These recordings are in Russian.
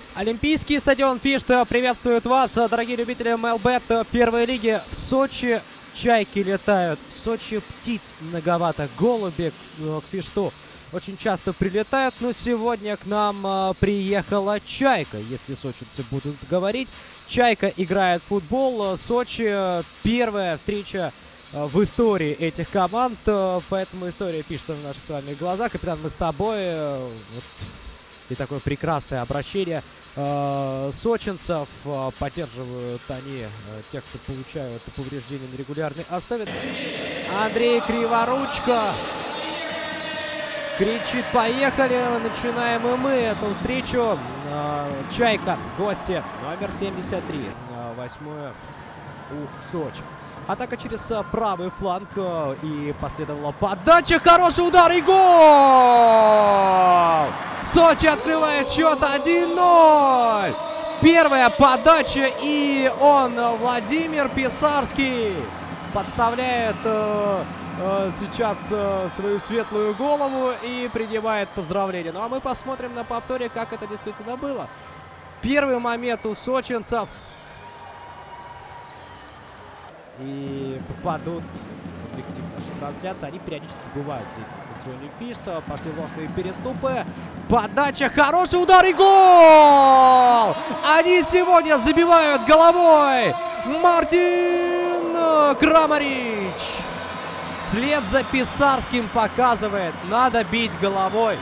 Олимпийский стадион Фишта приветствует вас, дорогие любители МЛБ первой лиги. В Сочи чайки летают, в Сочи птиц многовато, голуби к Фишту очень часто прилетают, но сегодня к нам приехала чайка, если сочинцы будут говорить. Чайка играет в футбол. Сочи первая встреча в истории этих команд, поэтому история пишется в наших с вами глазах. Капитан, мы с тобой. И такое прекрасное обращение сочинцев. Поддерживают они тех, кто получают повреждения на регулярной основе. Андрей Криворучко кричит: поехали, начинаем и мы эту встречу. Чайка, гости, номер 73, восьмое у Сочи. Атака через правый фланг, и последовала подача, хороший удар и гол! Сочи открывает счет 1-0. Первая подача, и он, Владимир Писарский, подставляет сейчас свою светлую голову и принимает поздравления. Ну а мы посмотрим на повторе, как это действительно было. Первый момент у сочинцев. И попадут в объектив нашей трансляции. Они периодически бывают здесь на стадионе Фишта. Пошли ложные переступы. Подача, хороший удар и гол! Они сегодня забивают головой. Мартин Крамарич вслед за Писарским показывает: надо бить головой.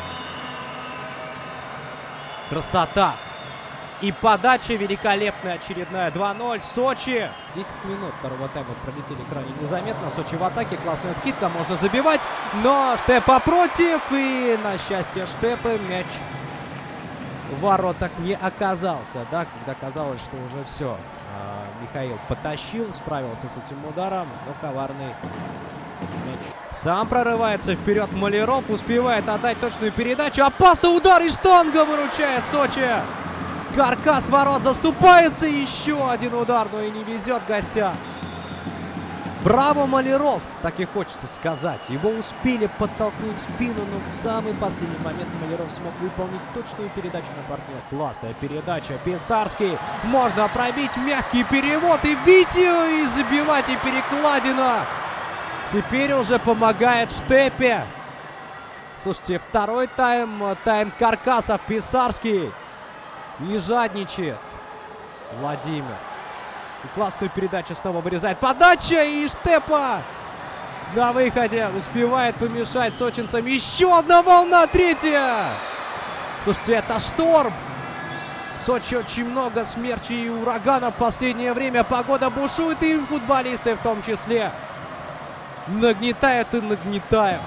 Красота. И подача великолепная, очередная. 2-0. Сочи. 10 минут второго тайма пролетели крайне незаметно. Сочи в атаке. Классная скидка. Можно забивать. Но Штепа против. И на счастье Штепы мяч в воротах не оказался. Да, когда казалось, что уже все. Михаил потащил, справился с этим ударом. Но коварный мяч. Сам прорывается вперед Маляров. Успевает отдать точную передачу. Опасный удар, и штанга выручает Сочи. Каркас ворот заступается. Еще один удар, но и не везет гостям. Браво, Маляров, так и хочется сказать. Его успели подтолкнуть в спину, но в самый последний момент Маляров смог выполнить точную передачу на партнера. Классная передача. Писарский. Можно пробить. Мягкий перевод. И бить ее, и забивать, и перекладина. Теперь уже помогает Штепе. Слушайте, второй тайм. Тайм Каркасов. Писарский не жадничает. Владимир. И классную передачу снова вырезает. Подача, и Штепа на выходе успевает помешать сочинцам. Еще одна волна, третья. Слушайте, это шторм. В Сочи очень много смерчей и ураганов в последнее время. Погода бушует, и футболисты в том числе нагнетают и нагнетают.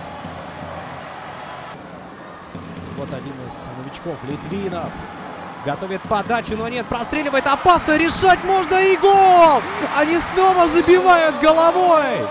Вот один из новичков, Литвинов. Готовит подачу, но нет, простреливает, опасно, решать можно, и гол! Они снова забивают головой.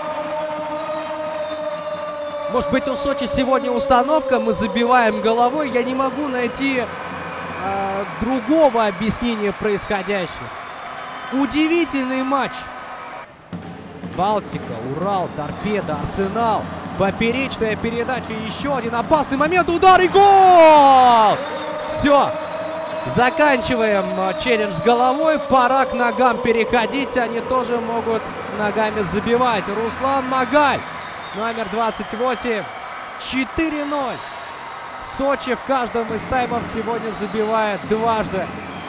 Может быть, у Сочи сегодня установка, мы забиваем головой. Я не могу найти другого объяснения происходящего. Удивительный матч. Балтика, Урал, Торпедо, Арсенал. Поперечная передача, еще один опасный момент, удар и гол! Все. Заканчиваем челлендж с головой. Пора к ногам переходить. Они тоже могут ногами забивать. Руслан Магаль, номер 28. 4-0. Сочи в каждом из таймов сегодня забивает дважды.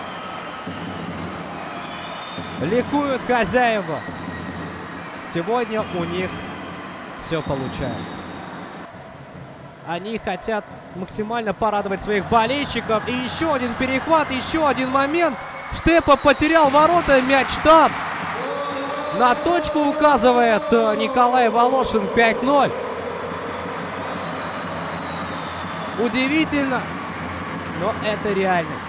Ликуют хозяева. Сегодня у них все получается. Они хотят максимально порадовать своих болельщиков. И еще один перехват, еще один момент. Штепа потерял ворота, мяч там. На точку указывает Николай Волошин. 5-0. Удивительно, но это реальность.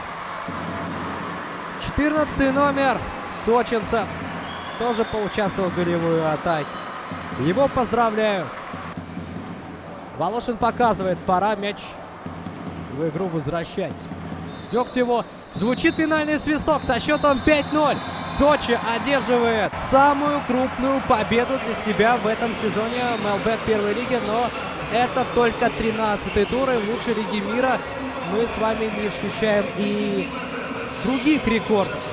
14 номер сочинцев тоже поучаствовал в голевой атаке. Его поздравляют. Волошин показывает, пора мяч в игру возвращать. Дегтеву звучит финальный свисток со счетом 5-0. Сочи одерживает самую крупную победу для себя в этом сезоне МЛБ первой лиги, но это только 13-й тур, и в лучшей лиге мира мы с вами не исключаем и других рекордов.